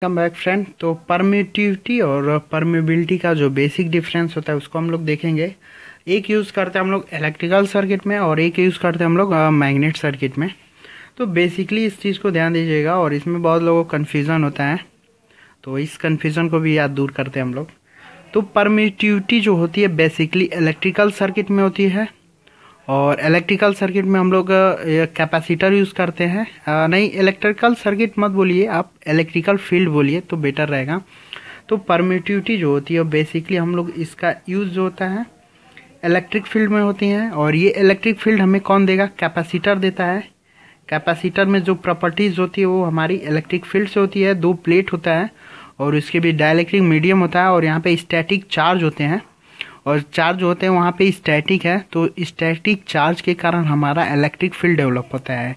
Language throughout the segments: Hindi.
कम बैक फ्रेंड। तो परमिटिविटी और परमेबिलिटी का जो बेसिक डिफरेंस होता है उसको हम लोग देखेंगे। एक यूज़ करते हैं हम लोग इलेक्ट्रिकल सर्किट में और एक यूज़ करते हैं हम लोग मैग्नेट सर्किट में। तो बेसिकली इस चीज़ को ध्यान दीजिएगा और इसमें बहुत लोगों को कन्फ्यूज़न होता है, तो इस कन्फ्यूज़न को भी याद दूर करते हैं हम लोग। तो परमिटिविटी जो होती है बेसिकली इलेक्ट्रिकल सर्किट में होती है और इलेक्ट्रिकल सर्किट में हम लोग कैपेसिटर यूज़ करते हैं। नहीं, इलेक्ट्रिकल सर्किट मत बोलिए, आप इलेक्ट्रिकल फील्ड बोलिए तो बेटर रहेगा। तो परमिटिविटी जो होती है बेसिकली हम लोग इसका यूज़ जो होता है इलेक्ट्रिक फील्ड में होती हैं और ये इलेक्ट्रिक फील्ड हमें कौन देगा? कैपेसिटर देता है। कैपेसिटर में जो प्रॉपर्टीज़ होती है वो हमारी इलेक्ट्रिक फील्ड से होती है। दो प्लेट होता है और उसके भी डाइलेक्ट्रिक मीडियम होता है और यहाँ पे स्टैटिक चार्ज होते हैं और चार्ज होते हैं वहाँ पे स्टैटिक है, तो स्टैटिक चार्ज के कारण हमारा इलेक्ट्रिक फील्ड डेवलप होता है।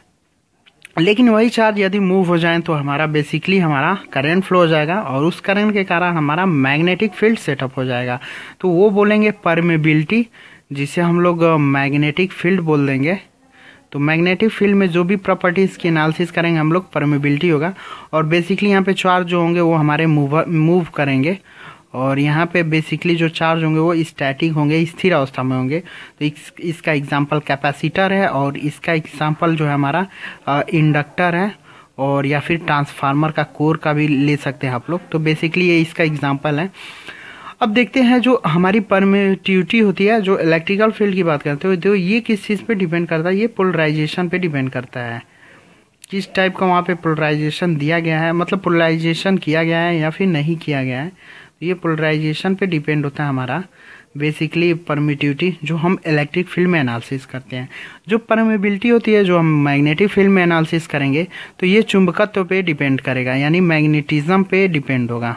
लेकिन वही चार्ज यदि मूव हो जाए तो हमारा बेसिकली हमारा करंट फ्लो हो जाएगा और उस करंट के कारण हमारा मैग्नेटिक फील्ड सेटअप हो जाएगा। तो वो बोलेंगे परमेबिलिटी, जिसे हम लोग मैग्नेटिक फील्ड बोल देंगे। तो मैग्नेटिक फील्ड में जो भी प्रॉपर्टीज़ की एनालिसिस करेंगे हम लोग परमेबिलिटी होगा और बेसिकली यहाँ पे चार्ज जो होंगे वो हमारे मूव करेंगे और यहाँ पे बेसिकली जो चार्ज होंगे वो स्टैटिक होंगे, स्थिर अवस्था में होंगे। तो इसका एग्जांपल कैपेसिटर है और इसका एग्जांपल जो है हमारा इंडक्टर है और या फिर ट्रांसफार्मर का कोर का भी ले सकते हैं आप लोग। तो बेसिकली ये इसका एग्जांपल है। अब देखते हैं जो हमारी परमिटिविटी होती है, जो इलेक्ट्रिकल फील्ड की बात करते हो तो ये किस चीज़ पे डिपेंड करता है? ये पोलराइजेशन पे डिपेंड करता है। किस टाइप का वहाँ पे पोलराइजेशन दिया गया है, मतलब पोलराइजेशन किया गया है या फिर नहीं किया गया है, तो ये पोलराइजेशन पे डिपेंड होता है हमारा बेसिकली परमिटिविटी, जो हम इलेक्ट्रिक फील्ड में एनालिसिस करते हैं। जो परमेबिलिटी होती है जो हम मैग्नेटिक फील्ड में एनालिसिस करेंगे तो ये चुंबकत्व पे डिपेंड करेगा, यानी मैग्नेटिज्म पे डिपेंड होगा।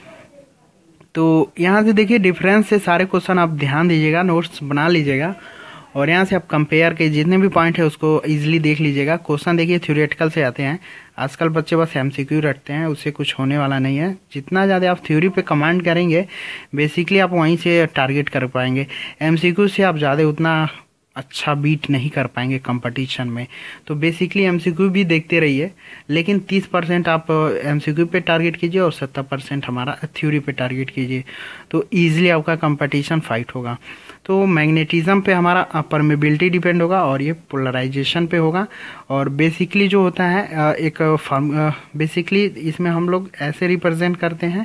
तो यहाँ से देखिए डिफरेंस से सारे क्वेश्चन आप ध्यान दीजिएगा, नोट्स बना लीजिएगा और यहाँ से आप कंपेयर के जितने भी पॉइंट है उसको इजीली देख लीजिएगा। क्वेश्चन देखिए थ्योरेटिकल से आते हैं, आजकल बच्चे बस एमसीक्यू रटते हैं, उससे कुछ होने वाला नहीं है। जितना ज़्यादा आप थ्योरी पे कमांड करेंगे बेसिकली आप वहीं से टारगेट कर पाएंगे। एमसीक्यू से आप ज़्यादा उतना अच्छा बीट नहीं कर पाएंगे कंपटीशन में। तो बेसिकली एमसीक्यू भी देखते रहिए, लेकिन 30% आप एमसीक्यू पे टारगेट कीजिए और 70% हमारा थ्योरी पे टारगेट कीजिए, तो ईजिली आपका कंपटीशन फाइट होगा। तो मैग्नेटिज्म पे हमारा परमेबिलिटी डिपेंड होगा और ये पोलराइजेशन पे होगा। और बेसिकली जो होता है एक बेसिकली इसमें हम लोग ऐसे रिप्रेजेंट करते हैं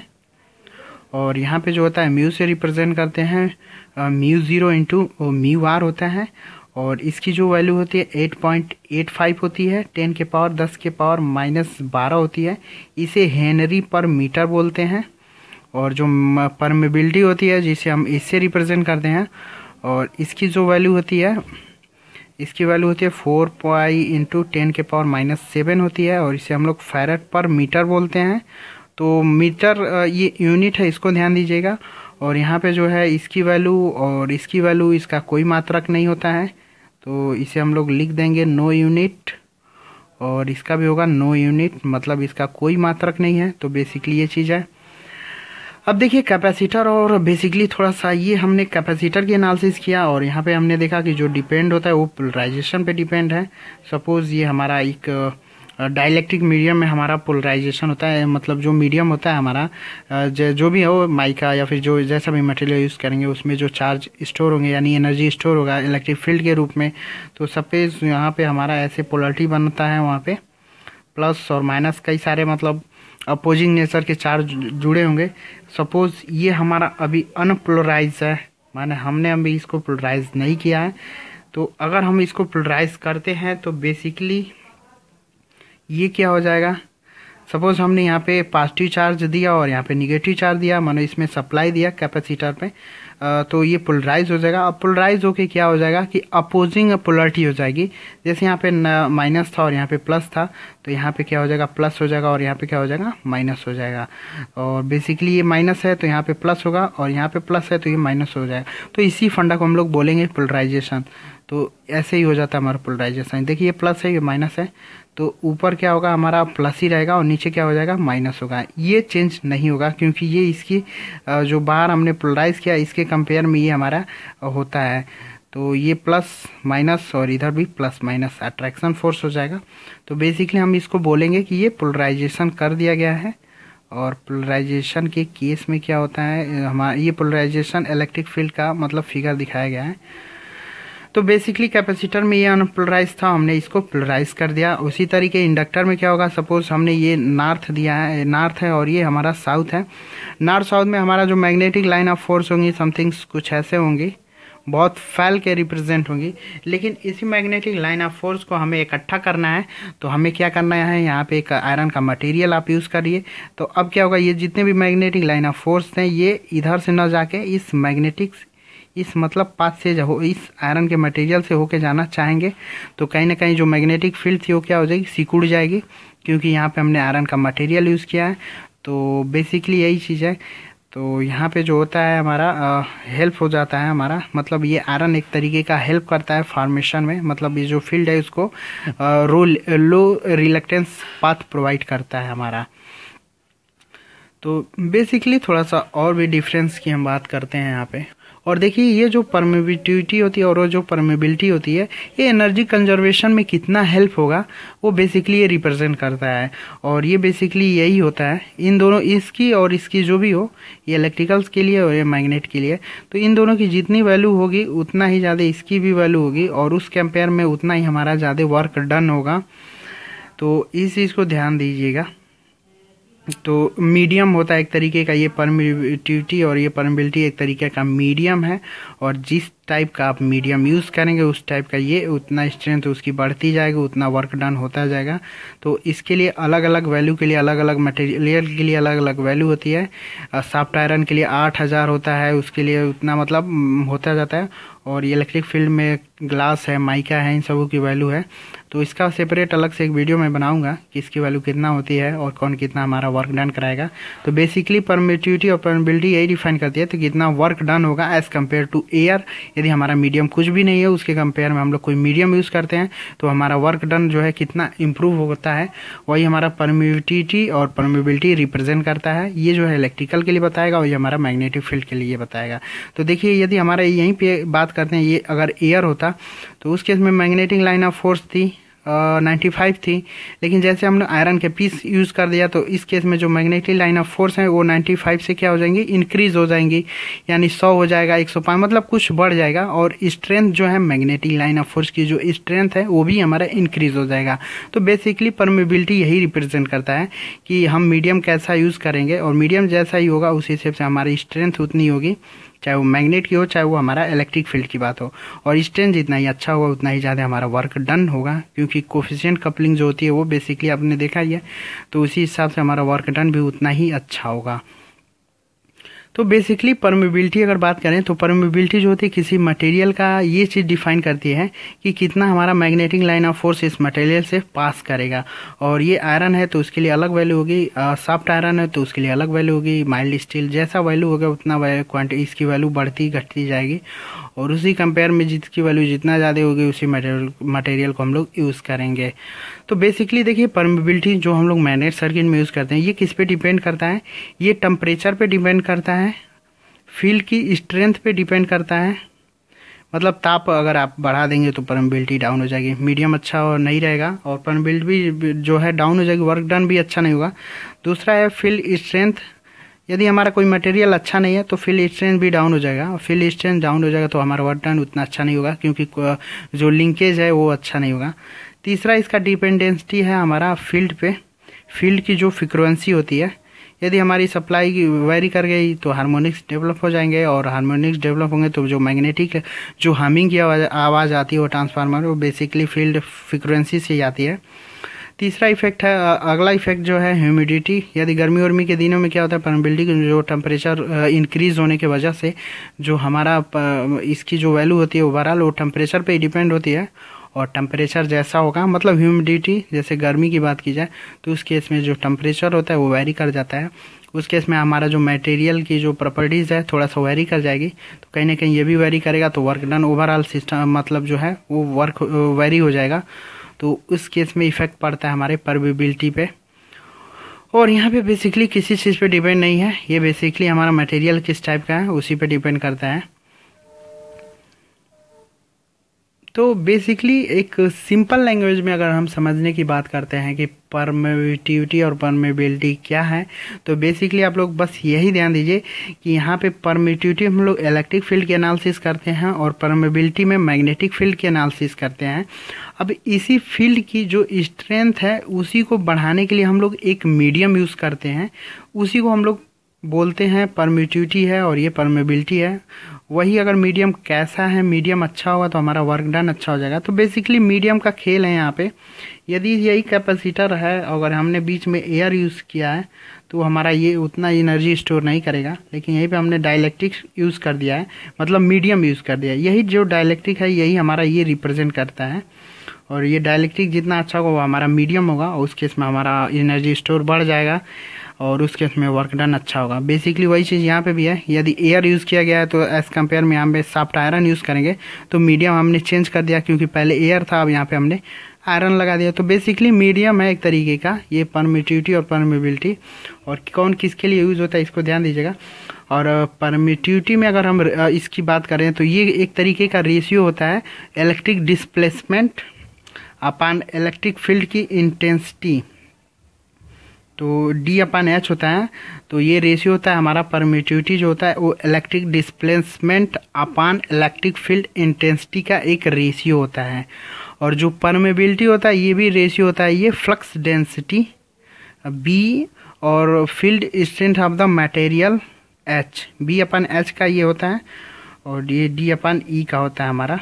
और यहाँ पे जो होता है म्यू से रिप्रेजेंट करते हैं, म्यू 0 इंटू म्यू आर होता है और इसकी जो वैल्यू होती है 8.85 होती है, 10 के पावर 10 के पावर -12 होती है। इसे हेनरी पर मीटर बोलते हैं। और जो परमेबिलिटी होती है जिसे हम इससे रिप्रेजेंट करते हैं और इसकी जो वैल्यू होती है, इसकी वैल्यू होती है 4 पाई इंटू 10 के पावर -7 होती है और इसे हम लोग फैरेड पर मीटर बोलते हैं। तो मीटर ये यूनिट है, इसको ध्यान दीजिएगा। और यहाँ पे जो है इसकी वैल्यू और इसकी वैल्यू, इसका कोई मात्रक नहीं होता है, तो इसे हम लोग लिख देंगे नो यूनिट और इसका भी होगा नो यूनिट, मतलब इसका कोई मात्रक नहीं है। तो बेसिकली ये चीज़ है। अब देखिए कैपेसिटर और बेसिकली थोड़ा सा ये हमने कैपेसिटर की एनालिसिस किया और यहाँ पे हमने देखा कि जो डिपेंड होता है वो पोलराइजेशन पे डिपेंड है। सपोज ये हमारा एक डाइलेक्ट्रिक मीडियम में हमारा पोलराइजेशन होता है, मतलब जो मीडियम होता है हमारा जो भी हो, माइका या फिर जो जैसा भी मटेरियल यूज़ करेंगे उसमें जो चार्ज स्टोर होंगे यानी एनर्जी स्टोर होगा इलेक्ट्रिक फील्ड के रूप में। तो सपोज यहाँ पे हमारा ऐसे पोलरिटी बनता है, वहाँ पे प्लस और माइनस कई सारे मतलब अपोजिंग नेचर के चार्ज जुड़े होंगे। सपोज ये हमारा अभी अनपोलराइज है, माने हमने अभी इसको पोलराइज नहीं किया है। तो अगर हम इसको पोलराइज करते हैं तो बेसिकली ये क्या हो जाएगा? सपोज हमने यहाँ पे पॉजिटिव चार्ज दिया और यहाँ पे निगेटिव चार्ज दिया, मानो इसमें सप्लाई दिया कैपेसिटर पे, तो ये पोलराइज हो जाएगा। अब पोलराइज होके क्या हो जाएगा कि अपोजिंग पोलरिटी हो जाएगी। जैसे यहाँ पे माइनस था और यहाँ पे प्लस था, तो यहाँ पे क्या हो जाएगा? प्लस हो जाएगा और यहाँ पे क्या हो जाएगा? माइनस हो जाएगा। और बेसिकली ये माइनस है तो यहाँ पे प्लस होगा और यहाँ पे प्लस है तो ये माइनस हो जाएगा। तो इसी फंडा को हम लोग बोलेंगे पोलराइजेशन। तो ऐसे ही हो जाता है हमारा पोलराइजेशन। देखिए ये प्लस है, ये माइनस है, तो ऊपर क्या होगा? हमारा प्लस ही रहेगा और नीचे क्या हो जाएगा? माइनस होगा। ये चेंज नहीं होगा क्योंकि ये इसकी जो बाहर हमने पोलराइज किया इसके कंपेयर में ये हमारा होता है। तो ये प्लस माइनस और इधर भी प्लस माइनस अट्रैक्शन फोर्स हो जाएगा। तो बेसिकली हम इसको बोलेंगे कि ये पोलराइजेशन कर दिया गया है। और पोलराइजेशन के केस में क्या होता है, हमारा ये पोलराइजेशन इलेक्ट्रिक फील्ड का मतलब फिगर दिखाया गया है। तो बेसिकली कैपेसिटर में ये अनपोलराइज था, हमने इसको पोलराइज कर दिया। उसी तरीके इंडक्टर में क्या होगा, सपोज हमने ये नॉर्थ दिया है, नॉर्थ है और ये हमारा साउथ है। नॉर्थ साउथ में हमारा जो मैग्नेटिक लाइन ऑफ फोर्स होंगी समथिंग कुछ ऐसे होंगी, बहुत फैल के रिप्रेजेंट होंगी। लेकिन इसी मैग्नेटिक लाइन ऑफ फोर्स को हमें इकट्ठा करना है, तो हमें क्या करना है, यहाँ पे एक आयरन का मटेरियल आप यूज़ करिए। तो अब क्या होगा, ये जितने भी मैग्नेटिक लाइन ऑफ फोर्स हैं ये इधर से न जाके इस मैग्नेटिक इस मतलब पाथ से हो, इस आयरन के मटेरियल से होके जाना चाहेंगे। तो कहीं ना कहीं जो मैग्नेटिक फील्ड थी वो क्या हो जाएगी, सिकुड़ जाएगी, क्योंकि यहाँ पे हमने आयरन का मटेरियल यूज़ किया है। तो बेसिकली यही चीज़ है। तो यहाँ पे जो होता है हमारा हेल्प हो जाता है हमारा, मतलब ये आयरन एक तरीके का हेल्प करता है फॉर्मेशन में, मतलब ये जो फील्ड है उसको लो रिलक्टेंस पाथ प्रोवाइड करता है हमारा। तो बेसिकली थोड़ा सा और भी डिफरेंस की हम बात करते हैं यहाँ पे। और देखिए ये जो परमिटिविटी होती है और वो जो परमेबिलिटी होती है, ये एनर्जी कंजर्वेशन में कितना हेल्प होगा वो बेसिकली ये रिप्रेजेंट करता है। और ये बेसिकली यही होता है, इन दोनों, इसकी और इसकी जो भी हो, ये इलेक्ट्रिकल्स के लिए और ये मैग्नेट के लिए, तो इन दोनों की जितनी वैल्यू होगी उतना ही ज़्यादा इसकी भी वैल्यू होगी और उस कंपेयर में उतना ही हमारा ज़्यादा वर्क डन होगा। तो इस चीज़ को ध्यान दीजिएगा। तो मीडियम होता है एक तरीके का ये परमिटिविटी, और ये परमिबिलिटी एक तरीके का मीडियम है। और जिस टाइप का आप मीडियम यूज़ करेंगे उस टाइप का ये उतना स्ट्रेंथ उसकी बढ़ती जाएगी, उतना वर्क डन होता जाएगा। तो इसके लिए अलग अलग वैल्यू के लिए अलग अलग मटेरियल के लिए अलग अलग वैल्यू होती है। सॉफ्ट आयरन के लिए 8000 होता है, उसके लिए उतना मतलब होता जाता है। और ये इलेक्ट्रिक फील्ड में ग्लास है, माइका है, इन सबों की वैल्यू है। तो इसका सेपरेट अलग से एक वीडियो मैं बनाऊंगा कि इसकी वैल्यू कितना होती है और कौन कितना हमारा वर्क डन कराएगा। तो बेसिकली परमिटिविटी और परमिबिलिटी यही डिफाइन करती है, तो कितना वर्क डन होगा एज कम्पेयर टू एयर। यदि हमारा मीडियम कुछ भी नहीं है उसके कंपेयर में हम लोग कोई मीडियम यूज़ करते हैं तो हमारा वर्क डन जो है कितना इम्प्रूव होता है, वही हमारा परमिटिविटी और परमिबिलिटी रिप्रेजेंट करता है। ये जो है इलेक्ट्रिकल के लिए बताएगा और ये हमारा मैग्नेटिक फील्ड के लिए बताएगा। तो देखिए यदि हमारा यहीं पे बात करते हैं, ये अगर एयर होता तो उस केस में मैग्नेटिक लाइन ऑफ फोर्स थी 95 थी, लेकिन जैसे हमने आयरन के पीस यूज़ कर दिया तो इस केस में जो मैग्नेटिक लाइन ऑफ फोर्स है वो 95 से क्या हो जाएंगी, इंक्रीज हो जाएंगी, यानी 100 हो जाएगा, 105, मतलब कुछ बढ़ जाएगा। और स्ट्रेंथ जो है मैग्नेटिक लाइन ऑफ फोर्स की जो स्ट्रेंथ है वो भी हमारा इंक्रीज हो जाएगा। तो बेसिकली परमिबिलिटी यही रिप्रेजेंट करता है कि हम मीडियम कैसा यूज़ करेंगे, और मीडियम जैसा ही होगा उस हिसाब से हमारी स्ट्रेंथ उतनी होगी, चाहे वो मैग्नेट की हो चाहे वो हमारा इलेक्ट्रिक फील्ड की बात हो। और स्ट्रेंथ जितना ही अच्छा होगा उतना ही ज़्यादा हमारा वर्क डन होगा, क्योंकि कोफिशिएंट कपलिंग जो होती है वो बेसिकली आपने देखा ही है। तो उसी हिसाब से हमारा वर्क डन भी उतना ही अच्छा होगा। तो बेसिकली परमिबिलिटी अगर बात करें तो परमिबिलिटी जो होती है किसी मटेरियल का ये चीज़ डिफाइन करती है कि कितना हमारा मैग्नेटिक लाइन ऑफ फोर्स इस मटेरियल से पास करेगा। और ये आयरन है तो उसके लिए अलग वैल्यू होगी, सॉफ्ट आयरन है तो उसके लिए अलग वैल्यू होगी, माइल्ड स्टील जैसा वैल्यू होगा उतना क्वांटिटी इसकी वैल्यू बढ़ती घटती जाएगी। और उसी कंपेयर में जिसकी वैल्यू जितना ज़्यादा होगी उसी मटेरियल को हम लोग यूज़ करेंगे। तो बेसिकली देखिए परमिबिलिटी जो हम लोग मैग्नेट सर्किट में यूज़ करते हैं ये किस पे डिपेंड करता है, ये टेम्परेचर पे डिपेंड करता है, फील्ड की स्ट्रेंथ पे डिपेंड करता है। मतलब ताप अगर आप बढ़ा देंगे तो परमिबिलिटी डाउन हो जाएगी, मीडियम अच्छा और नहीं रहेगा और परमिबिलिटी भी जो है डाउन हो जाएगी, वर्क डन भी अच्छा नहीं होगा। दूसरा है फील्ड स्ट्रेंथ, यदि हमारा कोई मटेरियल अच्छा नहीं है तो फील्ड स्ट्रेंथ भी डाउन हो जाएगा, और फील्ड स्ट्रेंथ डाउन हो जाएगा तो हमारा वर्क डन उतना अच्छा नहीं होगा, क्योंकि जो लिंकेज है वो अच्छा नहीं होगा। तीसरा इसका डिपेंडेंसी है हमारा फील्ड पे, फील्ड की जो फ्रीक्वेंसी होती है, यदि हमारी सप्लाई वेरी कर गई तो हार्मोनिक्स डेवलप हो जाएंगे, और हार्मोनिक्स डेवलप होंगे तो जो मैग्नेटिक जो हमिंग की आवाज़ आती है वो ट्रांसफार्मर वो बेसिकली फील्ड फ्रीक्वेंसी से आती है। तीसरा इफेक्ट है, अगला इफेक्ट जो है ह्यूमिडिटी, यदि गर्मी वर्मी के दिनों में क्या होता है परमिबिलिटी जो टेम्परेचर इंक्रीज होने की वजह से जो हमारा इसकी जो वैल्यू होती है ओवरऑल वो टेम्परेचर पे डिपेंड होती है। और टेम्परेचर जैसा होगा, मतलब ह्यूमिडिटी जैसे गर्मी की बात की जाए तो उस केस में जो टेम्परेचर होता है वो वेरी कर जाता है, उस केस में हमारा जो मटेरियल की जो प्रॉपर्टीज़ है थोड़ा सा वेरी कर जाएगी, तो कहीं ना कहीं ये भी वेरी करेगा तो वर्क डन ओवरऑल सिस्टम मतलब जो है वो वर्क वेरी हो जाएगा। तो उस केस में इफेक्ट पड़ता है हमारे परमिबिलिटी पे। और यहाँ पे बेसिकली किसी चीज़ पे डिपेंड नहीं है, ये बेसिकली हमारा मटेरियल किस टाइप का है उसी पे डिपेंड करता है। तो बेसिकली एक सिंपल लैंग्वेज में अगर हम समझने की बात करते हैं कि परमिटिविटी और परमेबिलिटी क्या है, तो बेसिकली आप लोग बस यही ध्यान दीजिए कि यहाँ पे परमिटिविटी हम लोग इलेक्ट्रिक फील्ड की एनालिसिस करते हैं और परमेबिलिटी में मैग्नेटिक फील्ड की एनालिसिस करते हैं। अब इसी फील्ड की जो स्ट्रेंथ है उसी को बढ़ाने के लिए हम लोग एक मीडियम यूज़ करते हैं, उसी को हम लोग बोलते हैं परमिटिविटी है और ये परमेबिलिटी है। वही अगर मीडियम कैसा है, मीडियम अच्छा होगा तो हमारा वर्क डन अच्छा हो जाएगा। तो बेसिकली मीडियम का खेल है यहाँ पे। यदि यही कैपेसिटर है, अगर हमने बीच में एयर यूज़ किया है तो हमारा ये उतना एनर्जी स्टोर नहीं करेगा, लेकिन यहीं पे हमने डाइलेक्ट्रिक यूज़ कर दिया है, मतलब मीडियम यूज़ कर दिया है। यही जो डाइलेक्ट्रिक है यही हमारा ये रिप्रेजेंट करता है, और ये डाइलेक्ट्रिक जितना अच्छा होगा वो हमारा मीडियम होगा, और उस केस में हमारा एनर्जी स्टोर बढ़ जाएगा और उस केस में वर्क डन अच्छा होगा। बेसिकली वही चीज़ यहाँ पे भी है। यदि एयर यूज़ किया गया है तो एज कम्पेयर में यहाँ पे सॉफ्ट आयरन यूज़ करेंगे, तो मीडियम हमने चेंज कर दिया क्योंकि पहले एयर था, अब यहाँ पे हमने आयरन लगा दिया। तो बेसिकली मीडियम है एक तरीके का ये परमिटिविटी और परमेबिलिटी, और कौन किसके लिए यूज़ होता है इसको ध्यान दीजिएगा। और परमिटिविटी में अगर हम इसकी बात करें तो ये एक तरीके का रेशियो होता है electric displacement upon electric field की इंटेंसिटी, तो D अपान H होता है। तो ये रेशियो होता है हमारा परमिटिविटी जो होता है वो electric displacement upon electric field intensity का एक रेशियो होता है। और जो परमेबिलिटी होता है ये भी रेशियो होता है, ये फ्लक्स डेंसिटी B और field strength of the material H, B upon H का ये होता है, और ये D अपान E का होता है हमारा,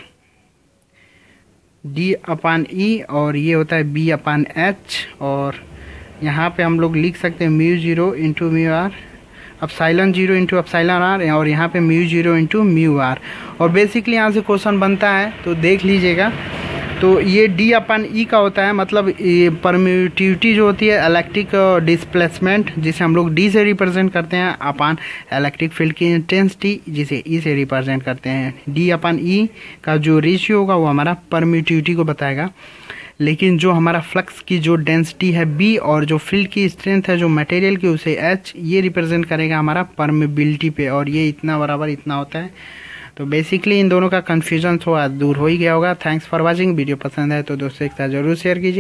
D अपान E, और ये होता है B अपान H। और यहाँ पे हम लोग लिख सकते हैं mu zero into mu R, epsilon zero into epsilon R, और यहाँ पे mu zero into mu R. और बेसिकली यहाँ से क्वेश्चन बनता है तो देख लीजिएगा। तो ये D अपन E का होता है, मतलब ये परमिटिविटी जो होती है इलेक्ट्रिक डिस्प्लेसमेंट जिसे हम लोग D से रिप्रेजेंट करते हैं, अपन इलेक्ट्रिक फील्ड की इंटेंसिटी जिसे E से रिप्रेजेंट करते हैं। D अपन E का जो रेशियो होगा वो हमारा परमिटिविटी को बताएगा, लेकिन जो हमारा फ्लक्स की जो डेंसिटी है B और जो फील्ड की स्ट्रेंथ है जो मटेरियल की उसे H, ये रिप्रेजेंट करेगा हमारा परमिबिलिटी पे, और ये इतना बराबर इतना होता है। तो बेसिकली इन दोनों का कन्फ्यूजन थोड़ा दूर हो ही गया होगा। Thanks for watching. वीडियो पसंद है तो दोस्तों के साथ जरूर शेयर कीजिए।